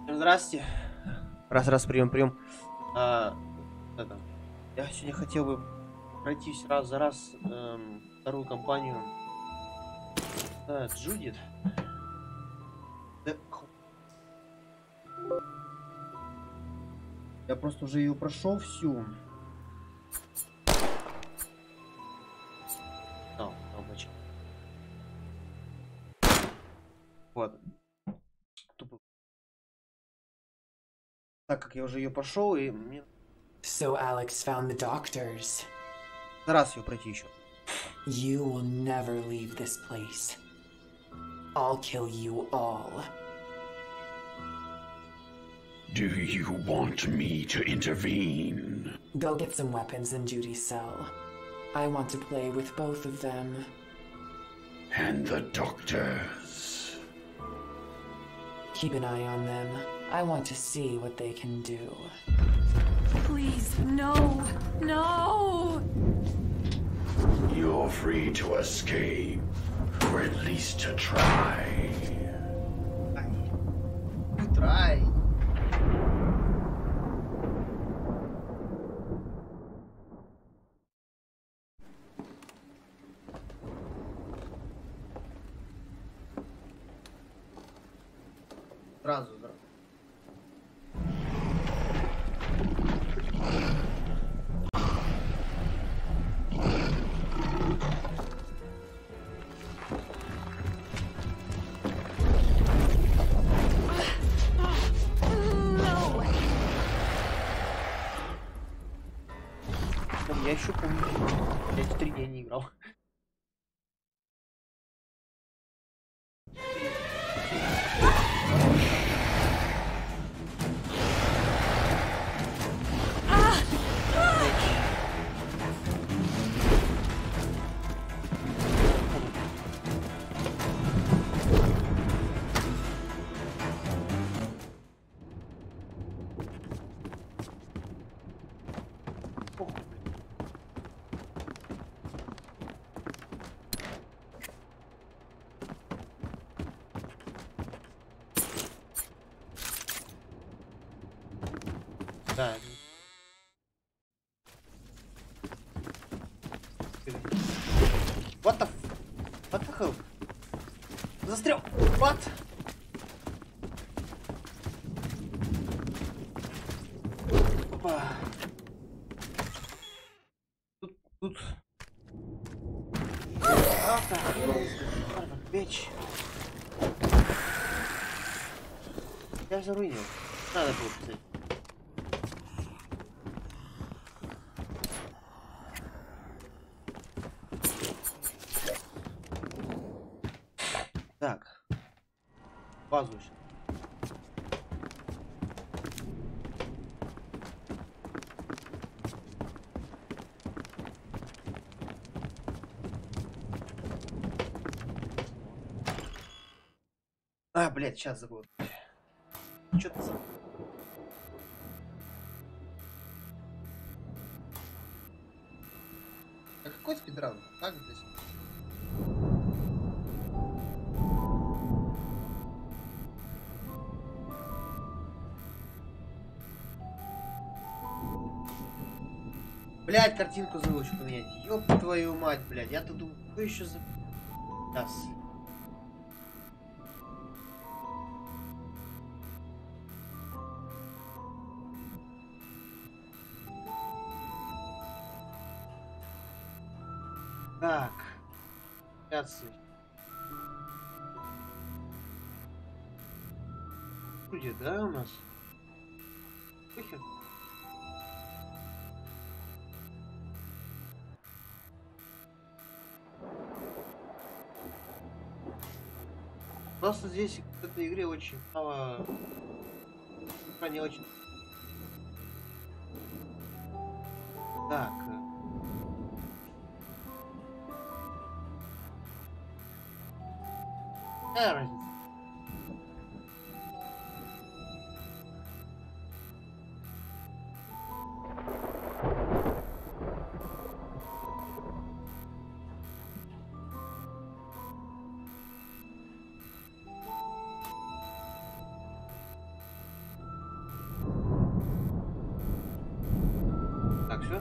Здрасте. Раз, прием. А, это, я сегодня хотел бы пройтись раз за раз вторую компанию. Джудит. Да, я просто уже ее прошел всю. Облачко. Вот. Тупо. Так как я уже ее прошел, и мне So Alex found the doctors. раз ее пройти еще. You will never leave this place. I'll kill you all. Do you want me to intervene? Go get some weapons in Judy's cell. I want to play with both of them. And the doctors? Keep an eye on them. I want to see what they can do. Please, no! No! You're free to escape, or at least to try. Try. Сразу. Я еще помню, я эти 3 дня не играл. Да. What the hell? Застрял! What? Опа. Тут. Так. Печь. Я заруинил. Надо было писать. Так. Базу еще. Блядь, сейчас забыл. Что ты забыл? А какой спидран? Как здесь? Блядь, картинку забыл что поменять. Ёб твою мать, блядь. Я-то думаю, что еще за... Сейчас. Так. Сейчас. Будет, да, у нас? Похер. Просто здесь в этой игре очень мало... Не очень... Так. Какая разница? Все?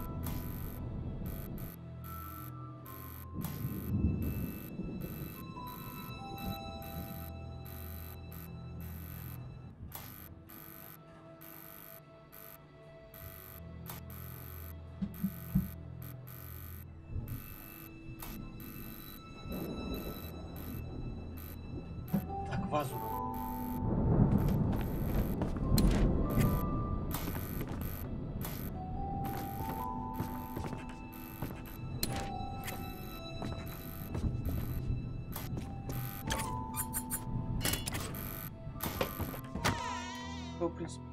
Так, вазу надо. В принципе.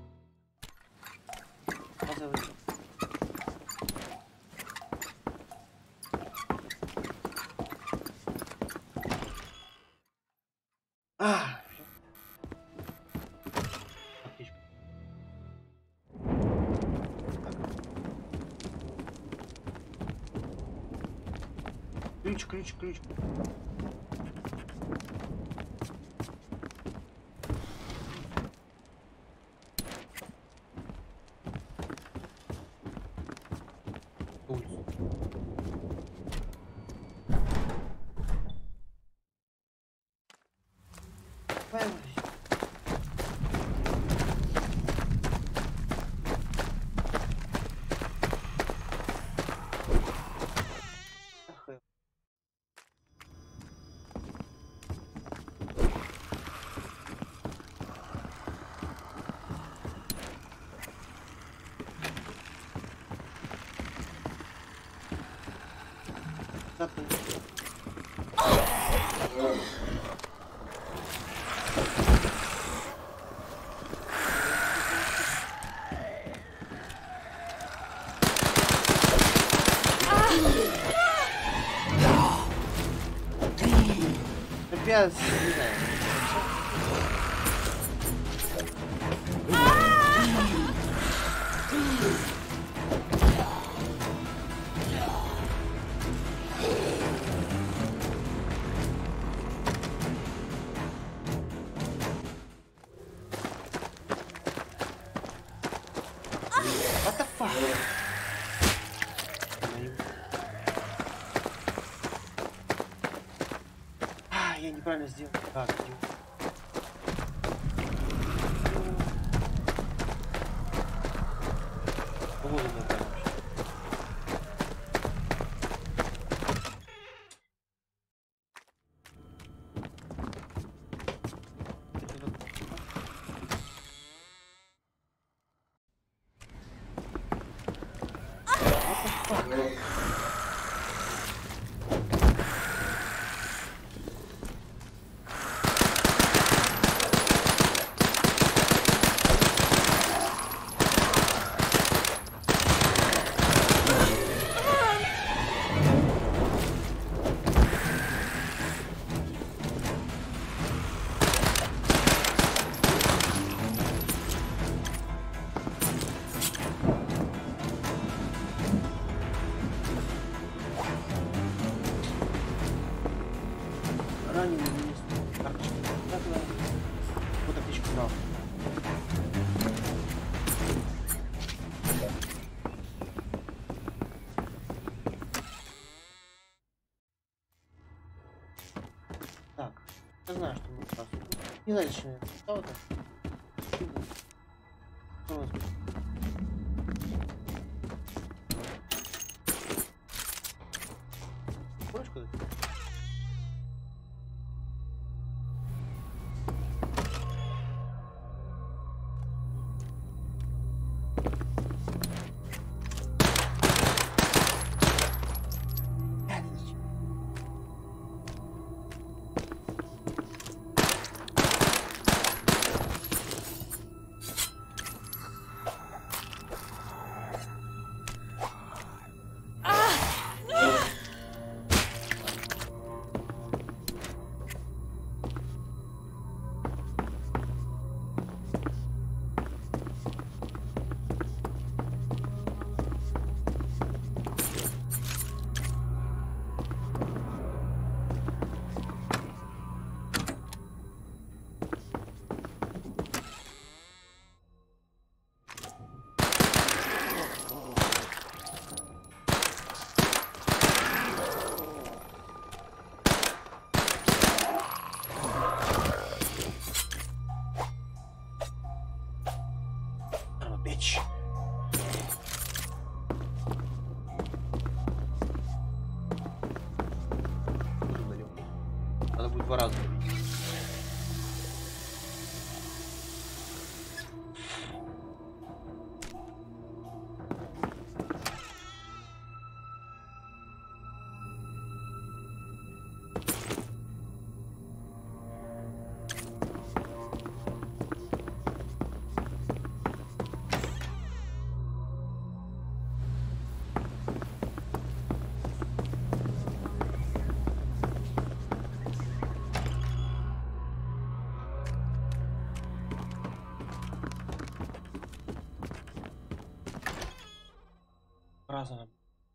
Ваза вышла. Всё. Отлично. Так. Ключ. Улицу. Давай, ах, запомни. Опять, не знаю. What the fuck? Я неправильно сделал. Так, иди. Погода неправильно вообще. Раненый министр. Карточка. Вот аптечку брал. Так, я знаю, что мы сразу. Не знаю, зачем я стал это. Что у нас тут? Помнишь, куда? разом.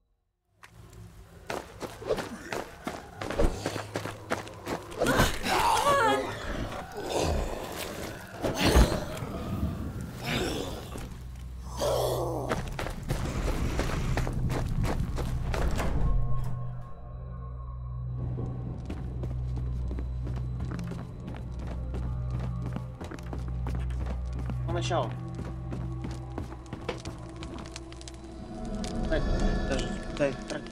Поначалу. Дай, даже, дай,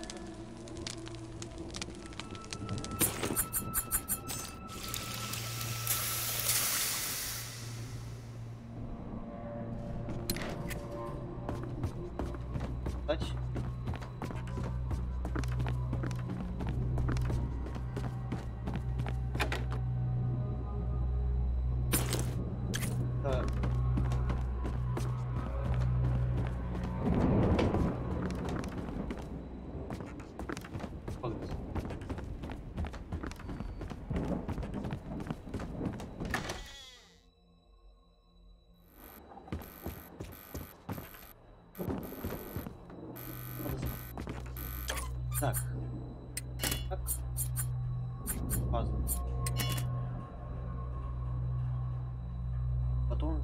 дать. Так. Так. Так. Пазл. Потом.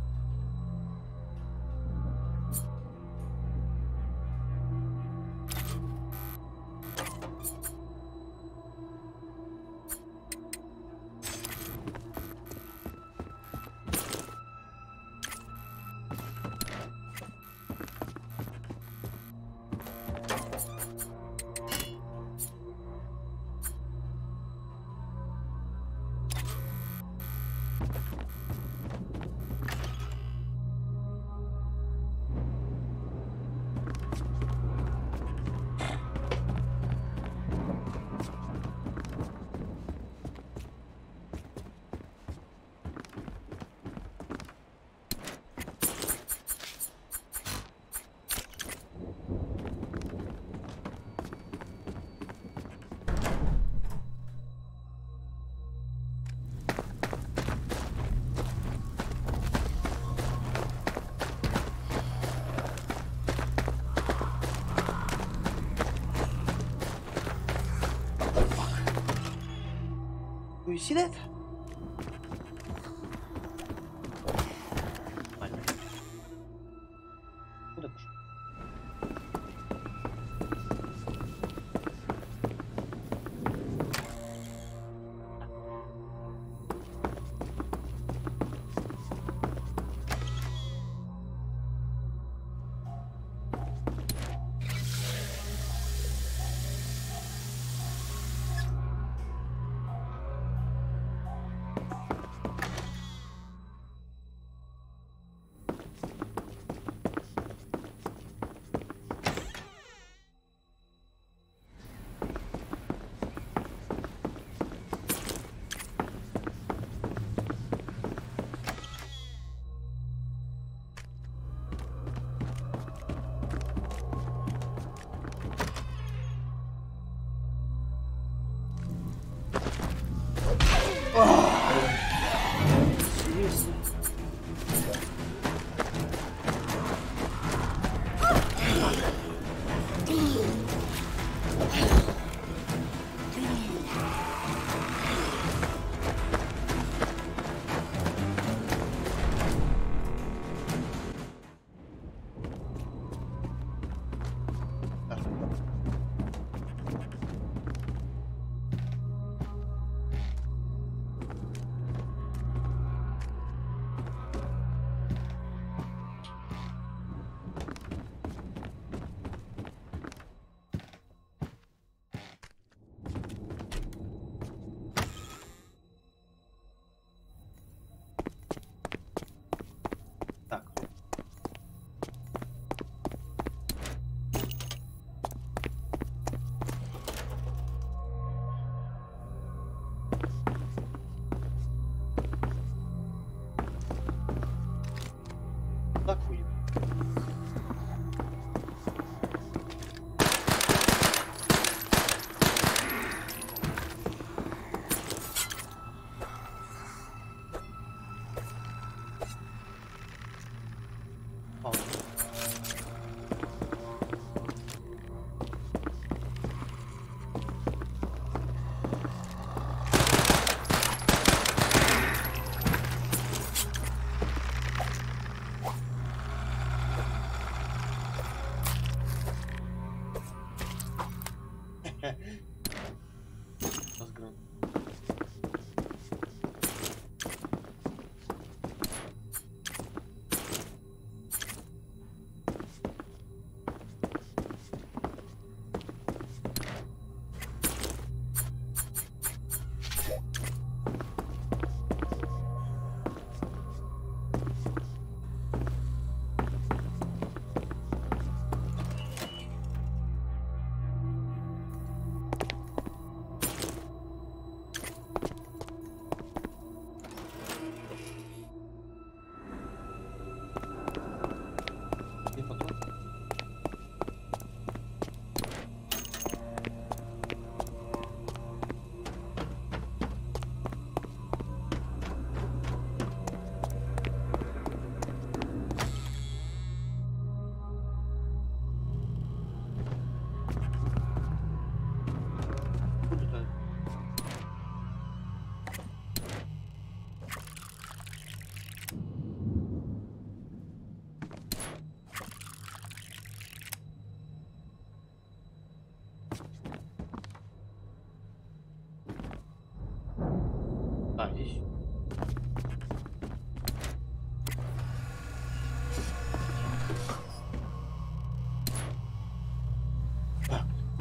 You see that? Нормально. Куда пошел?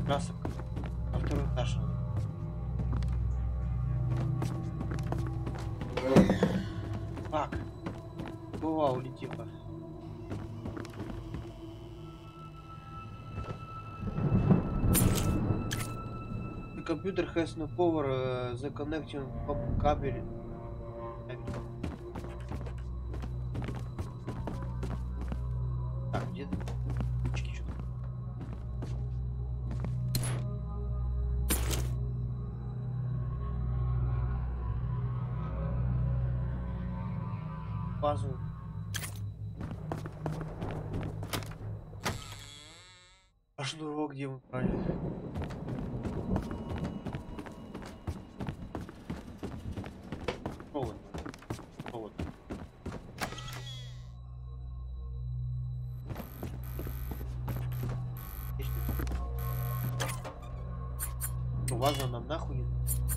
красок. На второй этаж. Фак. Бывал, улетела. The computer has no power. The connection кабель. Так, где ты? Базу. А шнурок где мы брали? Провод. Провод. Ваза нам нахуй не.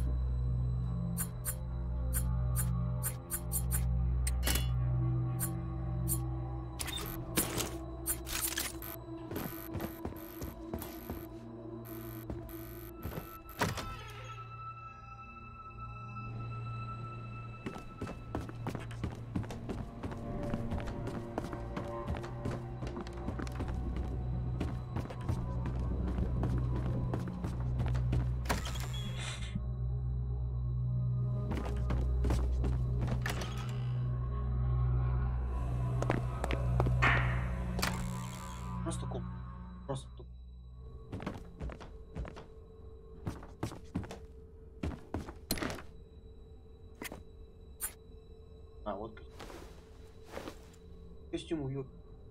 Просто куб. Просто туп. А, вот костюм уют.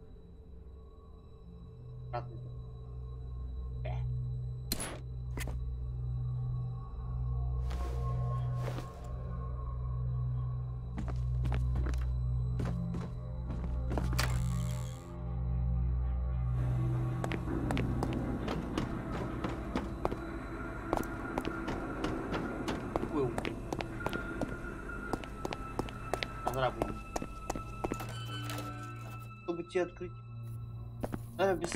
Чтобы тебе открыть. А, без...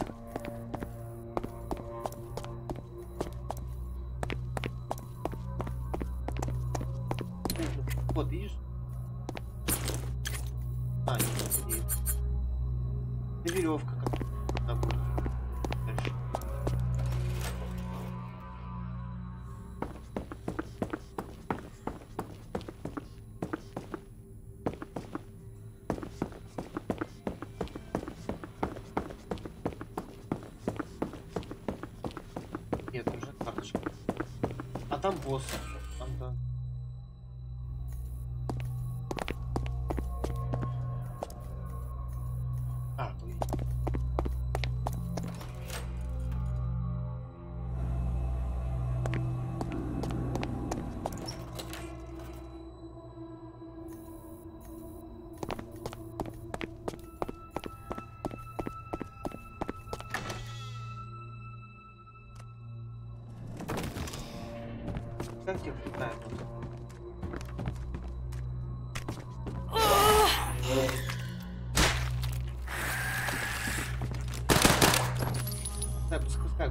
Вот, видишь? А, нет, это веревка как-то будет. Дальше. Нет, уже карточка. А там босс. Там, да. А, вы. Как тебе хватает? Да, как?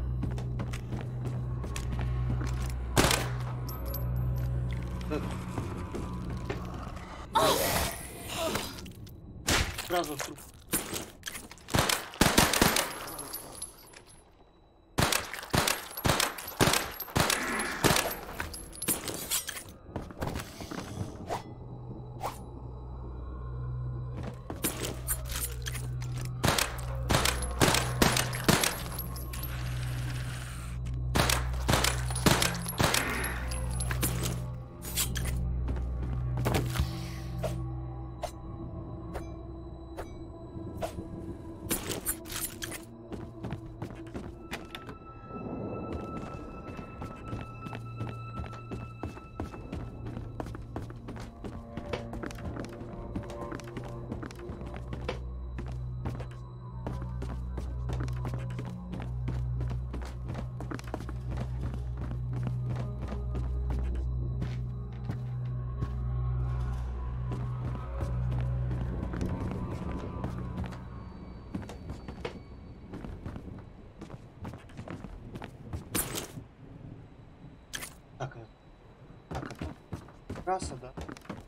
Сразу в труп. Трасса, да.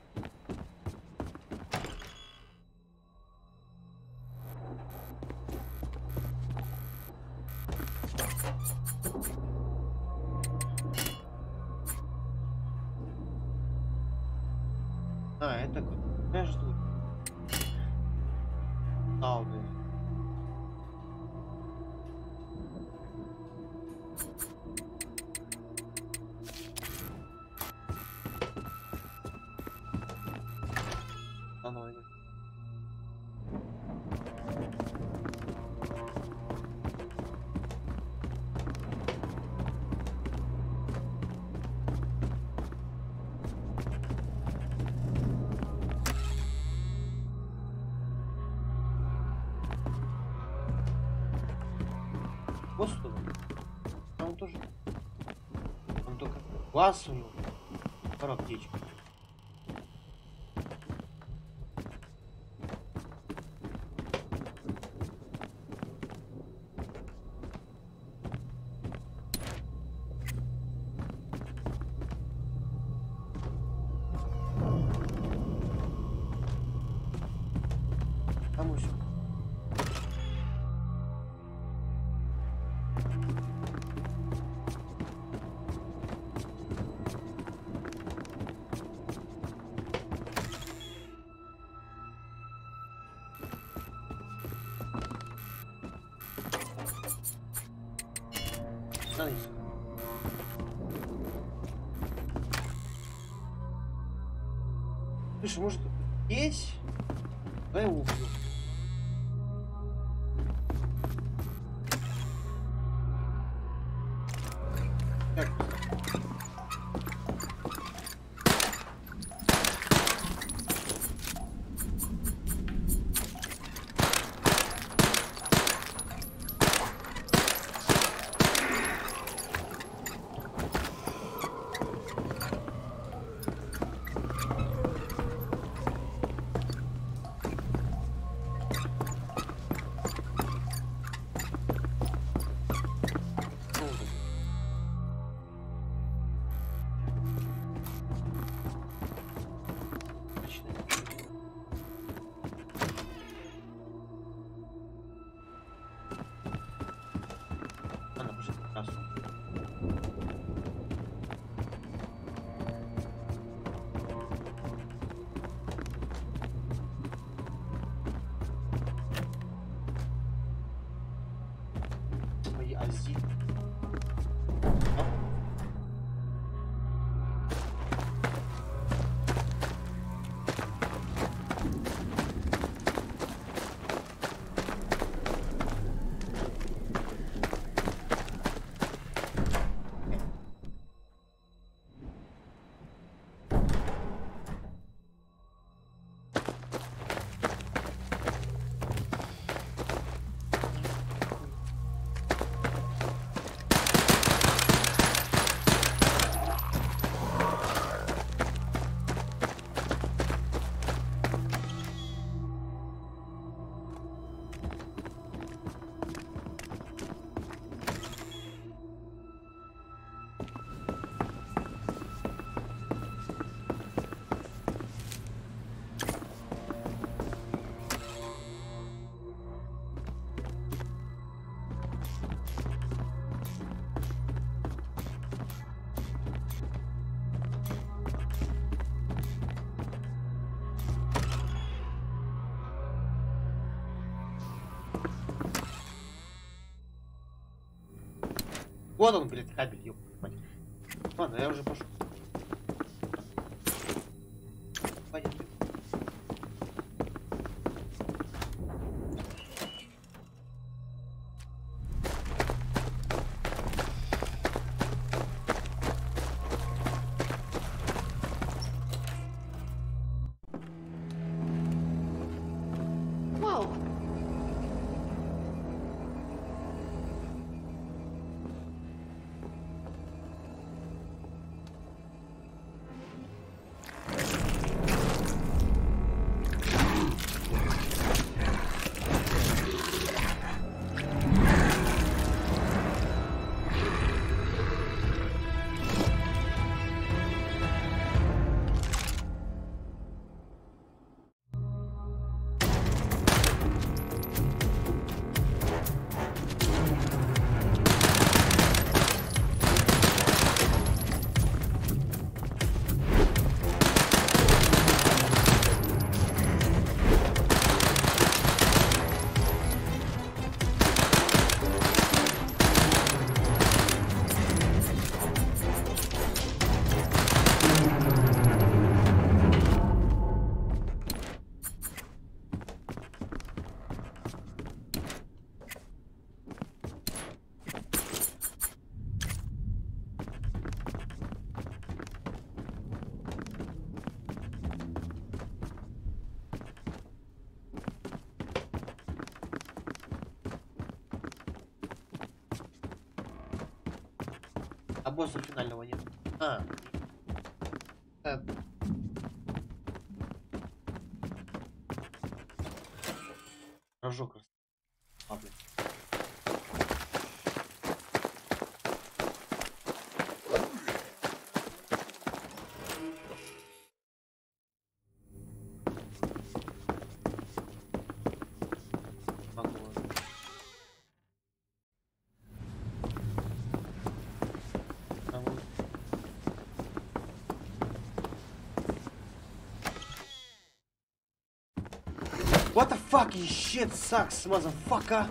А, это меня ждут. Ауды. Оно. Господи, там тоже. Он только глаз у него. Пора аптечка. Там еще. Nice. Слушай, может здесь? Давай его убью. Так. Она уже прекрасно. Мои ази. Вот он, блядь, кабель, ёб твою мать. Ладно, я уже пошел. Пойдем. Whoa. босса финального нет. А. Рожок раз. А, блин. What the fuck, you shit sucks, motherfucker!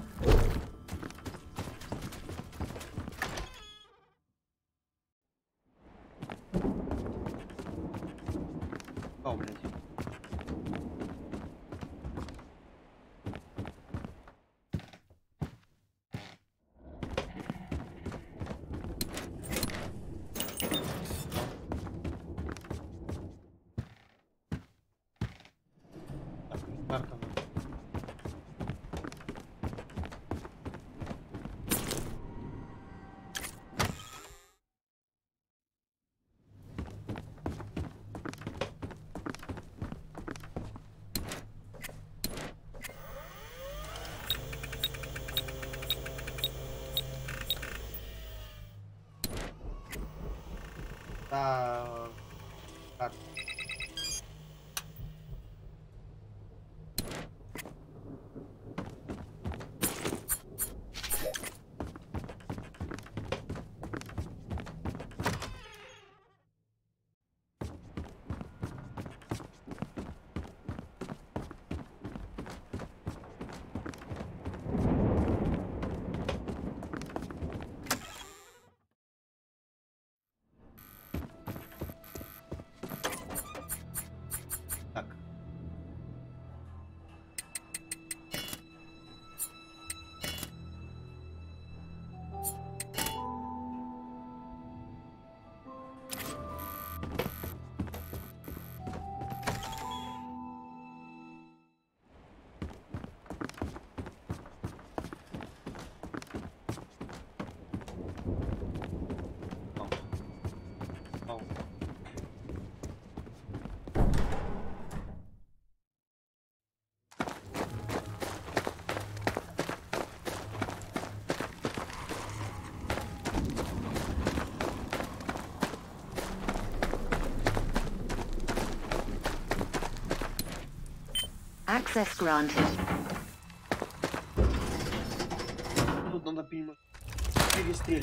О, блядь. Так, карта. Так. Так. Ау. Access granted. Тут надо перестрелить.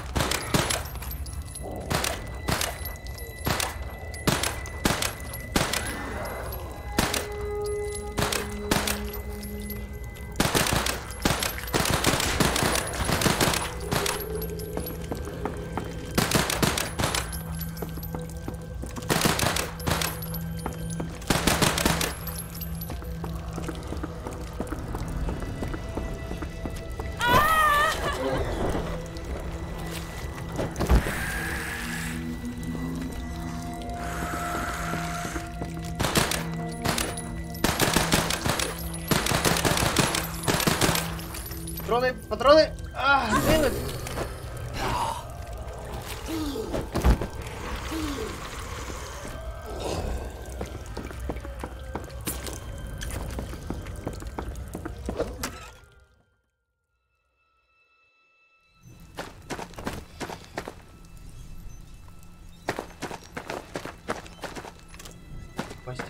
Патроны, патроны! Дэвид! Спасибо.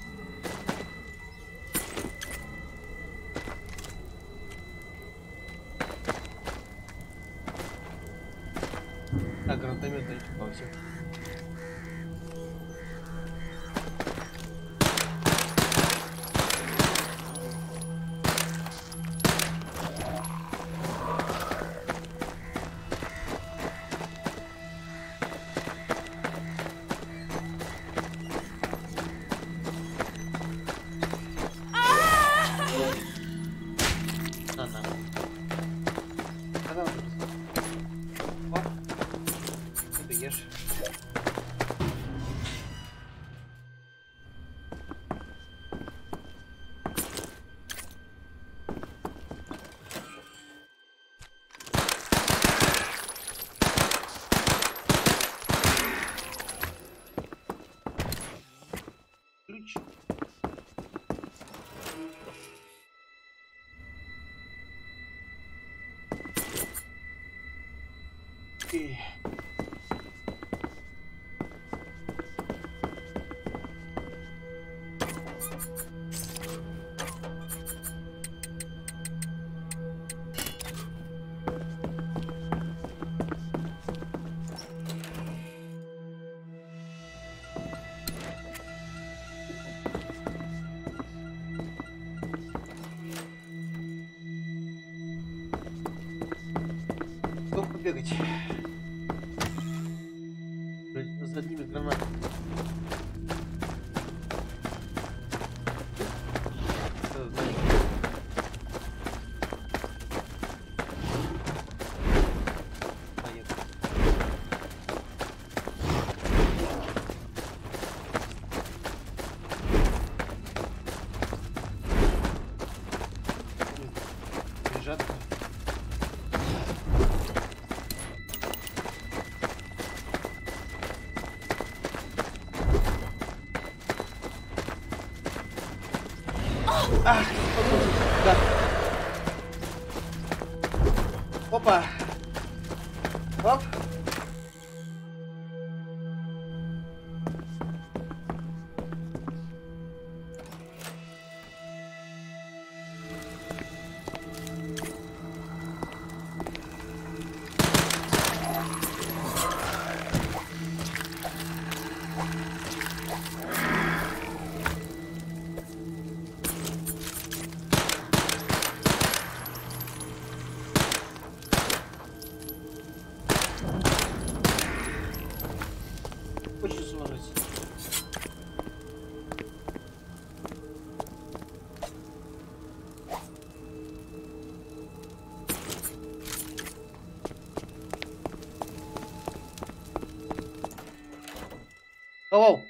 Так, гранатомет по всем. Когда он? О, ты ешь. Окей. Только бегать. Блядь, за одними гранатами. Лежат. Ах, да. Опа. Оп. Очень сложится. Оу!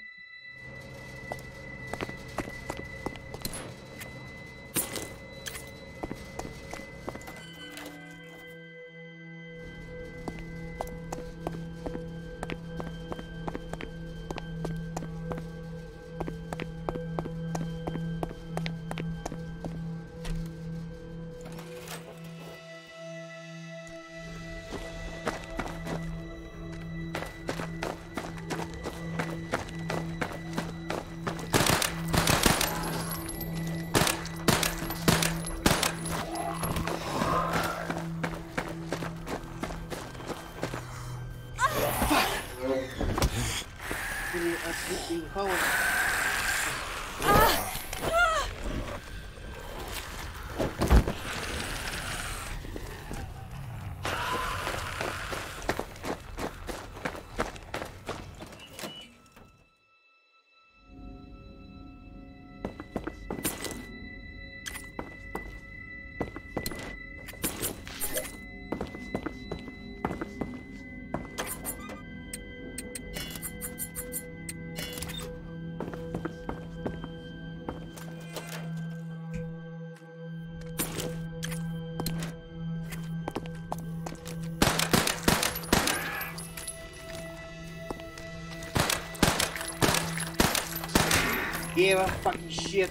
Gave a fucking shit.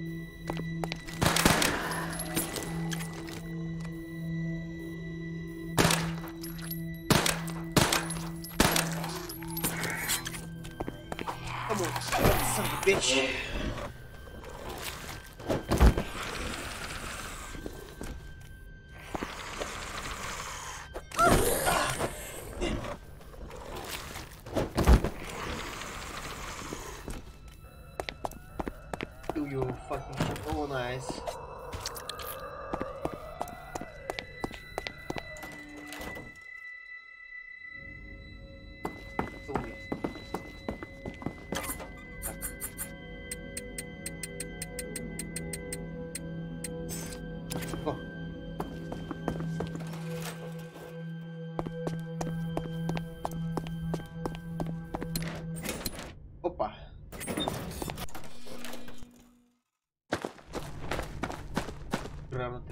Come on, son of a bitch. Do you fucking shit? Oh, nice. Ой. Так. О. Опа. Грамоты.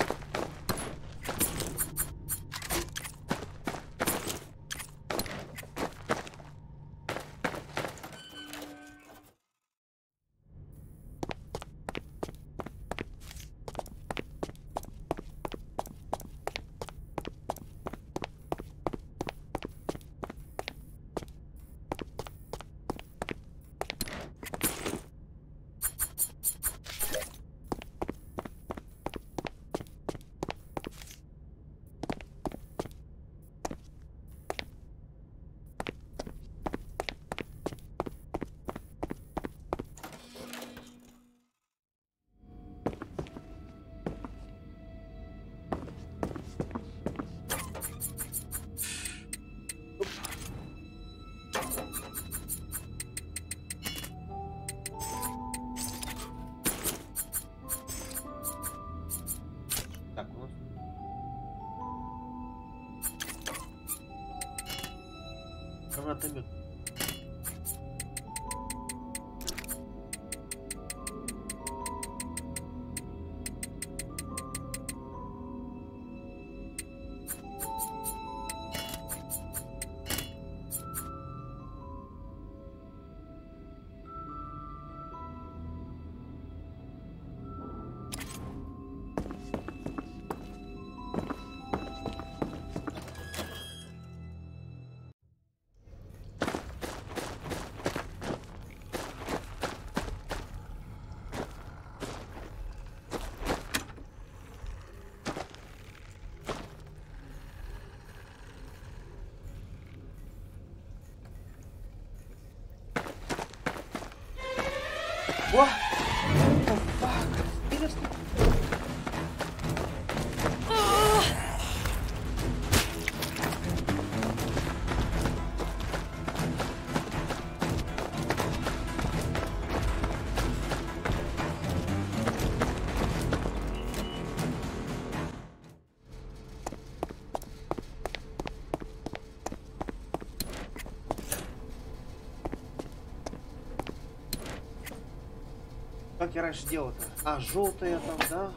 гранатомет. О! О, фак! Интересно. Как я раньше делал-то? А, желтая там, да?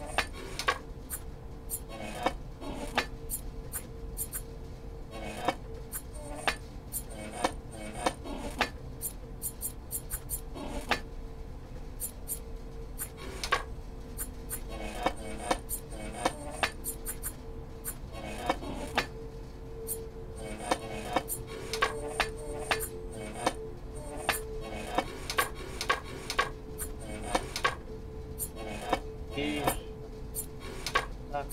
И... Так.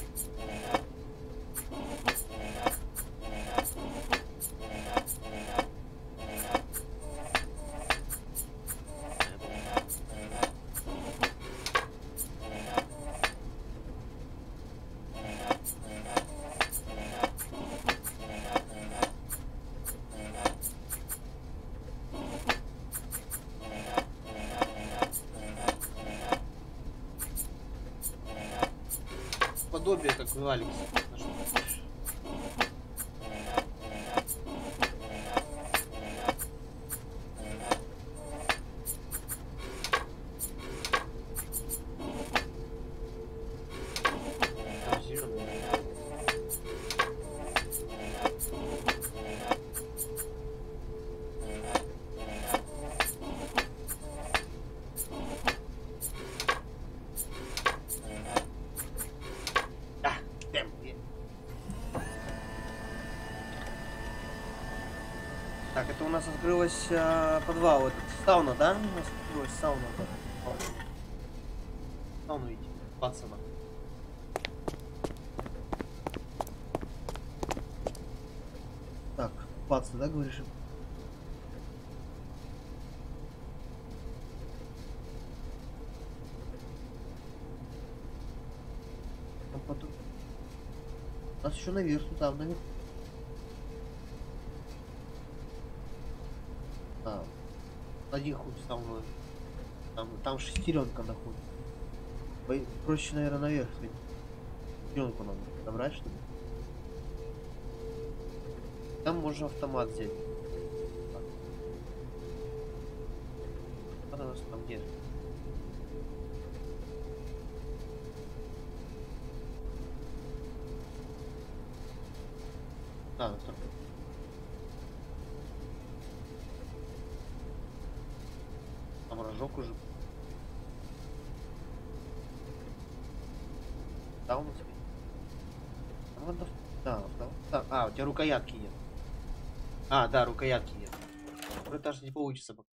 Подобие, как у Алекс. Там зелёный. Так, это у нас открылась подвал, этот сауна, да? У нас открылась сауна. Сауну видите, пацана. Так, паца, да, говоришь? Там потом... У нас еще наверх, там наверх. Один хуй со мной. Там шестеренка находится. Проще, наверное, наверх. Шестеренку надо добрать, что ли? Там можно автомат взять. Она у нас там где? Да, так. Там рожок уже. Да, у нас. Да, а, у тебя рукоятки нет. А, да, рукоятки нет. Это даже не получится пока.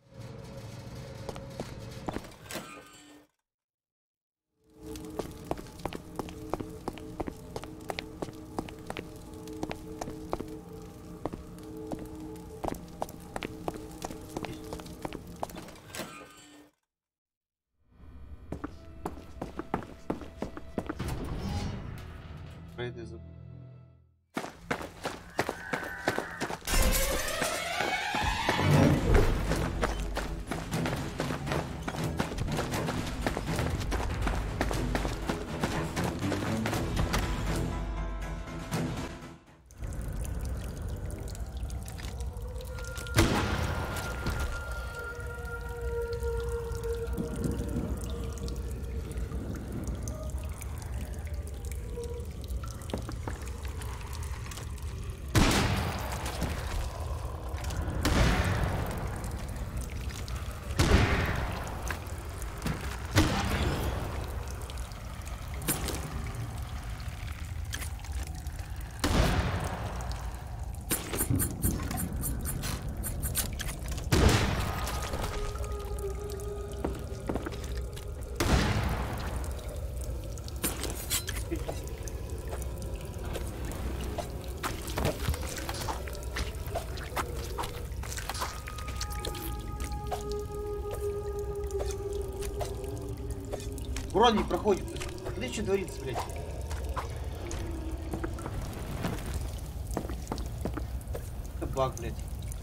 Пройди за... Урон не проходит. Смотри, что творится, блядь. Это баг, блядь.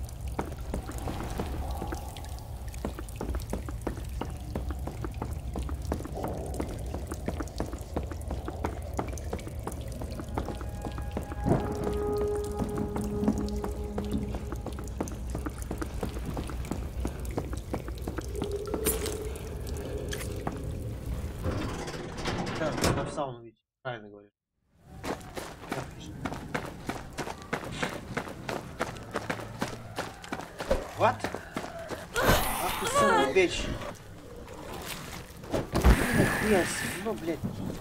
Да, я в сауну ведь. Правильно говоришь. Отлично. What? Ах ты сука, бич. Блядь, ну, блядь.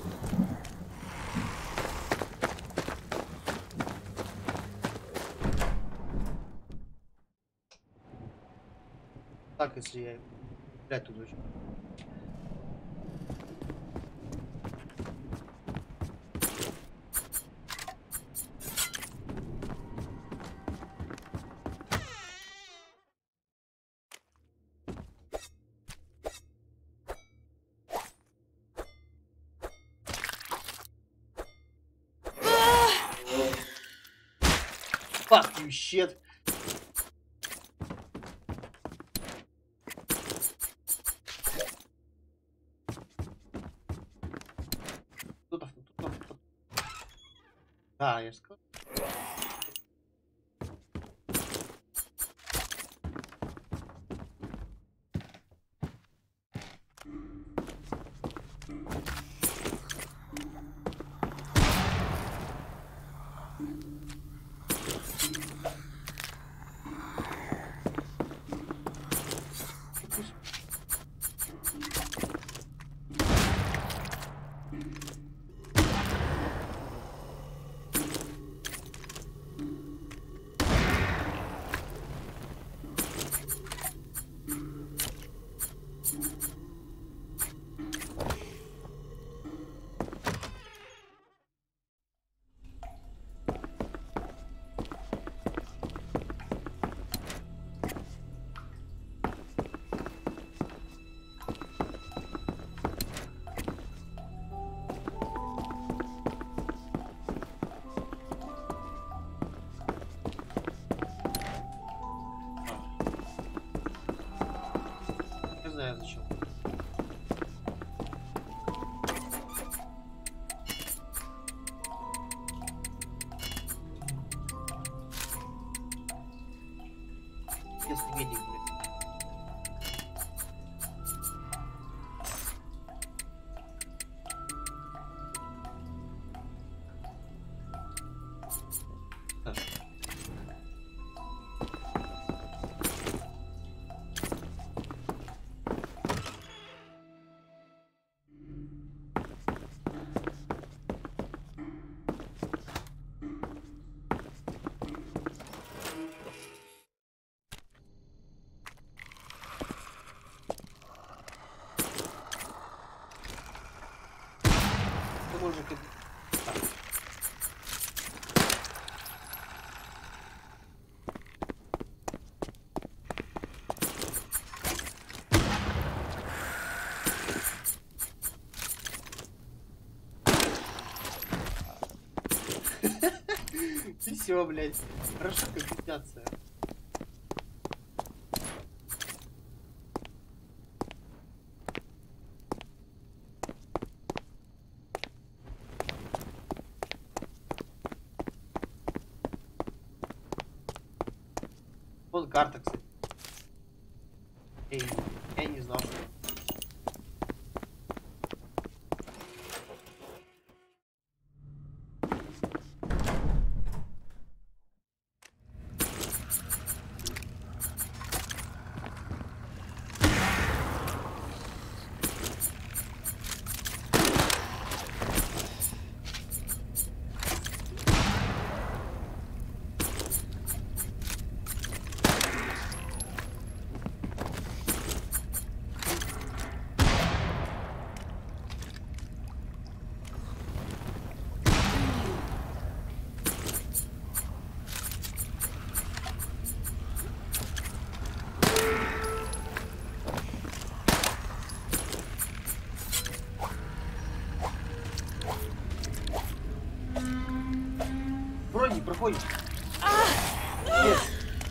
Так, если я... Блядь, тут очень... Fuck you, shit. Да, я же сказал. Не знаю зачем. Если гений, блядь. Может быть. И все, блядь. Хорошо компенсация. Вот карта, кстати. Эй, я не знал, что... проходим. Нет.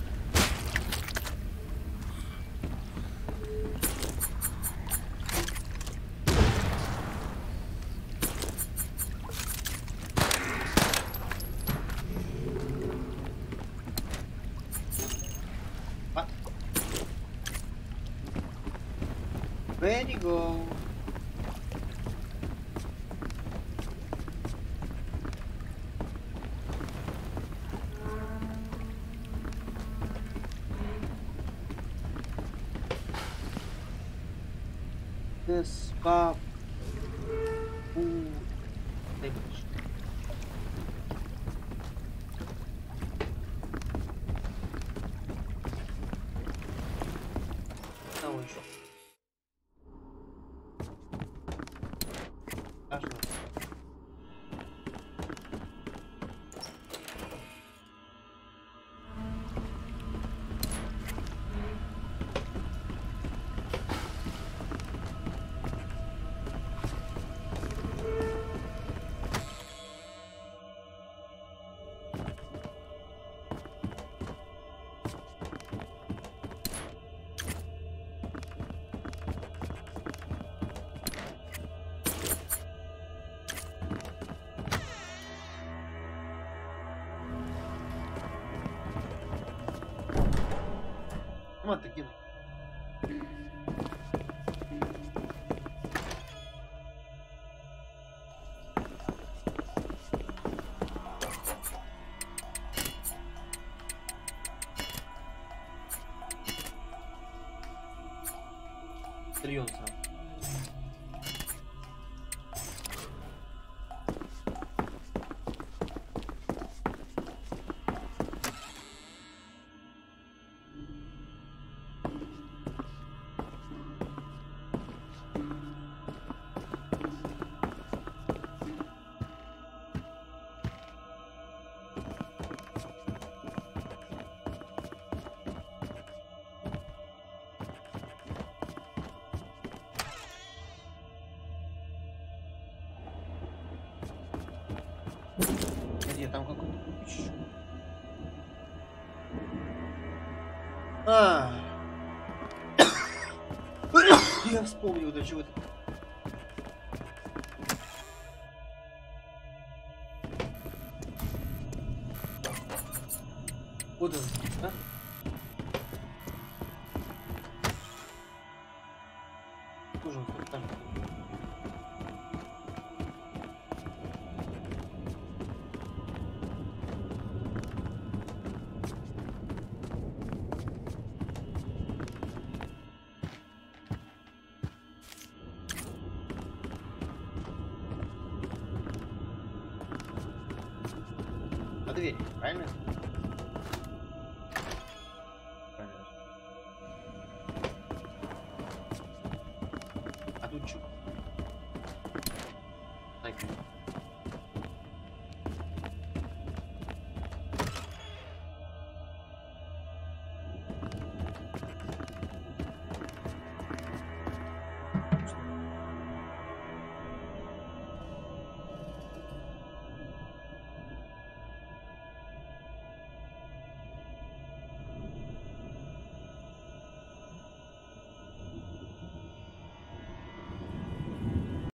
Where you go? This pop. Ooh. Того еще. Страшно. Вот такие. Триллион сразу. Где там какой-то купич? Я вспомнил, до чего-то. Вот он, да? Тоже вот там. Дверь, правильно?